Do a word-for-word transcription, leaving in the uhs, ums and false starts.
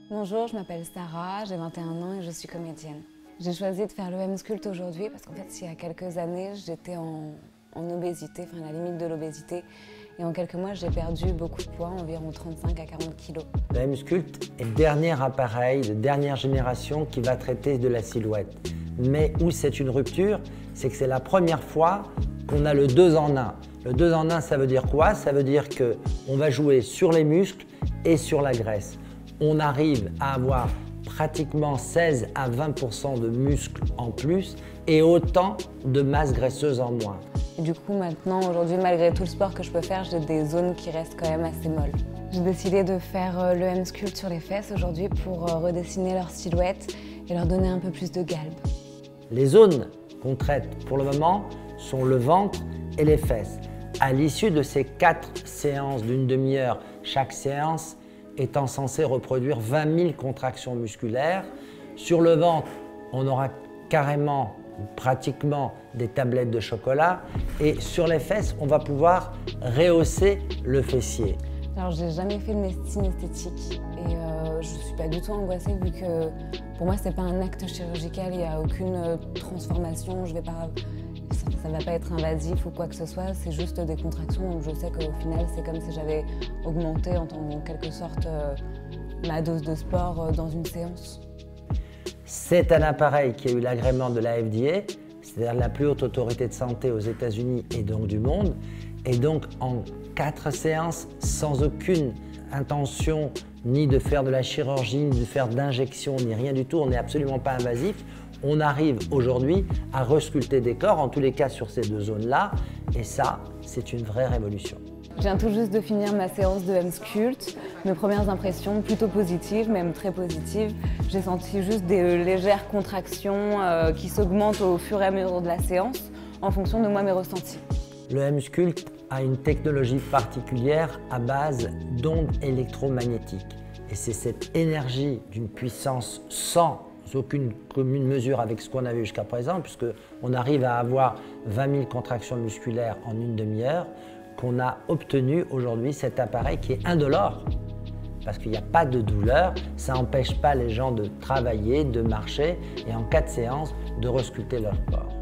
Bonjour, je m'appelle Sarah, j'ai vingt et un ans et je suis comédienne. J'ai choisi de faire le M-Sculpt aujourd'hui parce qu'en fait, il y a quelques années, j'étais en, en obésité, enfin à la limite de l'obésité. Et en quelques mois, j'ai perdu beaucoup de poids, environ trente-cinq à quarante kilos. Le M-Sculpt est le dernier appareil de dernière génération qui va traiter de la silhouette. Mais où c'est une rupture, c'est que c'est la première fois qu'on a le deux en un. Le deux en un, ça veut dire quoi? Ça veut dire qu'on va jouer sur les muscles et sur la graisse. On arrive à avoir pratiquement seize à vingt pour cent de muscles en plus et autant de masse graisseuse en moins. Et du coup, maintenant, aujourd'hui, malgré tout le sport que je peux faire, j'ai des zones qui restent quand même assez molles. J'ai décidé de faire le M-Sculpt sur les fesses aujourd'hui pour redessiner leur silhouette et leur donner un peu plus de galbe. Les zones qu'on traite pour le moment sont le ventre et les fesses. À l'issue de ces quatre séances d'une demi-heure, chaque séance étant censée reproduire vingt mille contractions musculaires. Sur le ventre, on aura carrément, pratiquement des tablettes de chocolat. Et sur les fesses, on va pouvoir rehausser le fessier. Alors, j'ai jamais fait de médecine esthétique et euh, je ne suis pas du tout angoissée vu que pour moi, c'est pas un acte chirurgical, il n'y a aucune transformation, je vais pas, ça ne va pas être invasif ou quoi que ce soit, c'est juste des contractions, donc je sais qu'au final, c'est comme si j'avais augmenté en, en quelque sorte euh, ma dose de sport euh, dans une séance. C'est un appareil qui a eu l'agrément de la F D A, c'est-à-dire la plus haute autorité de santé aux États-Unis et donc du monde. Et donc en quatre séances, sans aucune intention ni de faire de la chirurgie, ni de faire d'injection, ni rien du tout, on n'est absolument pas invasif. On arrive aujourd'hui à resculpter des corps, en tous les cas sur ces deux zones-là, et ça, c'est une vraie révolution. Je viens tout juste de finir ma séance de M-Sculpt. Mes premières impressions plutôt positives, même très positives. J'ai senti juste des légères contractions euh, qui s'augmentent au fur et à mesure de la séance en fonction de moi mes ressentis. Le M-Sculpt a une technologie particulière à base d'ondes électromagnétiques. Et c'est cette énergie d'une puissance sans aucune commune mesure avec ce qu'on a vu jusqu'à présent, puisqu'on arrive à avoir vingt mille contractions musculaires en une demi-heure, qu'on a obtenu aujourd'hui cet appareil qui est indolore. Parce qu'il n'y a pas de douleur, ça n'empêche pas les gens de travailler, de marcher et en quatre séances de resculpter leur corps.